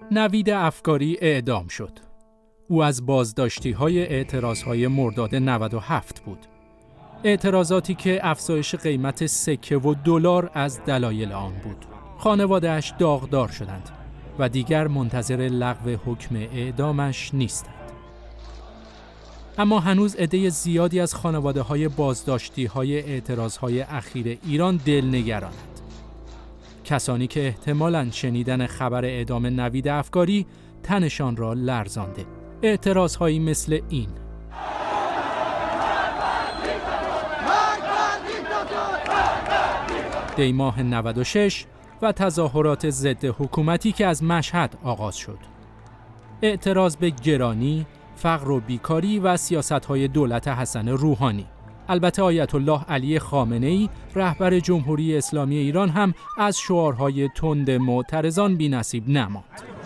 نوید افکاری اعدام شد. او از بازداشتی‌های اعتراضهای مرداد 97 بود. اعتراضاتی که افزایش قیمت سکه و دلار از دلایل آن بود. خانواده‌اش داغدار شدند و دیگر منتظر لغو حکم اعدامش نیستند. اما هنوز عده زیادی از خانواده‌های بازداشتی‌های اعتراضهای اخیر ایران دلنگرانند. کسانی که احتمالاً شنیدن خبر اعدام نوید افکاری تنشان را لرزانده. اعتراضهایی مثل این: دی ماه 96 و تظاهرات ضد حکومتی که از مشهد آغاز شد. اعتراض به گرانی، فقر و بیکاری و سیاست‌های دولت حسن روحانی. البته آیت الله علی خامنه‌ای رهبر جمهوری اسلامی ایران هم از شعارهای تند معترضان بی‌نصیب نماند.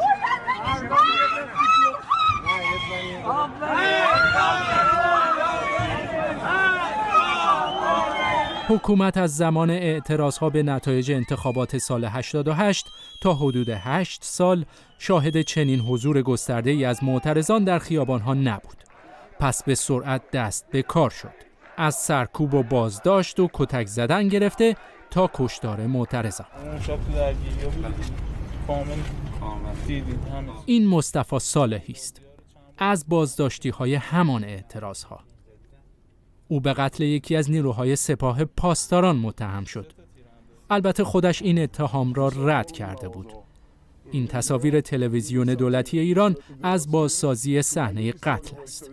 حکومت از زمان اعتراضها به نتایج انتخابات سال 88 تا حدود 8 سال شاهد چنین حضور گسترده‌ای از معترضان در خیابانها نبود. پس به سرعت دست به کار شد. از سرکوب و بازداشت و کتک زدن گرفته تا کشتار معترضان. این مصطفی صالحی است از بازداشتی‌های همان اعتراضها. او به قتل یکی از نیروهای سپاه پاسداران متهم شد. البته خودش این اتهام را رد کرده بود. این تصاویر تلویزیون دولتی ایران از بازسازی صحنه قتل است.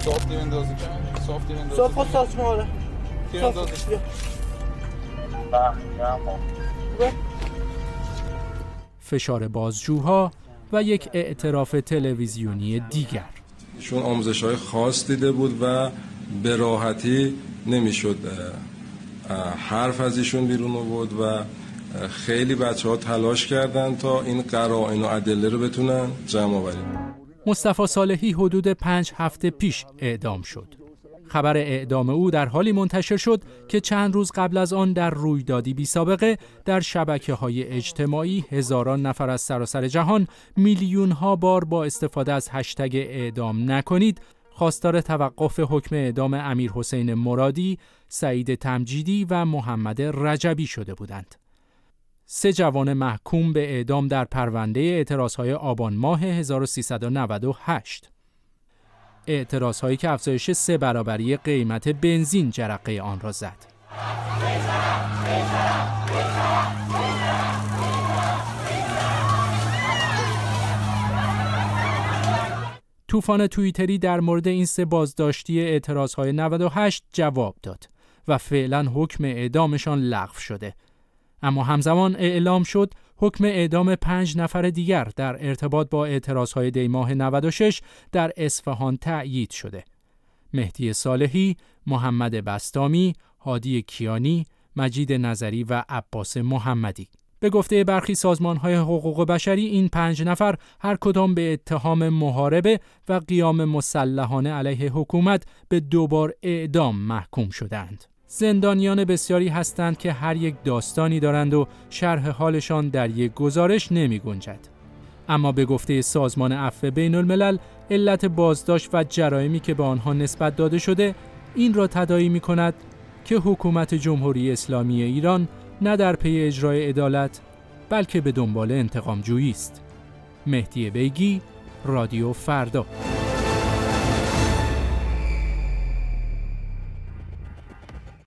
فشار بازجوها و یک اعتراف تلویزیونی دیگر. چون آموزش‌های خاص دیده بود و به راحتی نمیشد حرف از ایشون بیرون آورد و خیلی بچه‌ها تلاش کردند تا این قرائن و ادله رو بتونن جمع آوری. مصطفی صالحی حدود 5 هفته پیش اعدام شد. خبر اعدام او در حالی منتشر شد که چند روز قبل از آن در رویدادی بی‌سابقه در شبکه‌های اجتماعی هزاران نفر از سراسر جهان میلیون‌ها بار با استفاده از هشتگ اعدام نکنید خواستار توقف حکم اعدام امیرحسین مرادی، سعید تمجیدی و محمد رجبی شده بودند. 3 جوان محکوم به اعدام در پرونده اعتراضهای آبان ماه 1398. اعتراضهایی که افزایش 3 برابری قیمت بنزین جرقه آن را زد. طوفان توییتری در مورد این 3 بازداشتی اعتراضهای 98 جواب داد و فعلا حکم اعدامشان لغو شده. اما همزمان اعلام شد حکم اعدام 5 نفر دیگر در ارتباط با اعتراضهای دی ماه 96 در اصفهان تأیید شده. مهدی صالحی، محمد بسطامی، هادی کیانی، مجید نظری و عباس محمدی. به گفته برخی سازمان‌های حقوق بشری این 5 نفر هر کدام به اتهام محاربه و قیام مسلحانه علیه حکومت به 2 بار اعدام محکوم شدند. زندانیان بسیاری هستند که هر یک داستانی دارند و شرح حالشان در یک گزارش نمی گنجد. اما به گفته سازمان عفو بین الملل علت بازداشت و جرائمی که به آنها نسبت داده شده این را تداعی می کند که حکومت جمهوری اسلامی ایران نه در پی اجرای عدالت بلکه به دنبال انتقام جویی است. مهدی بیگی، رادیو فردا.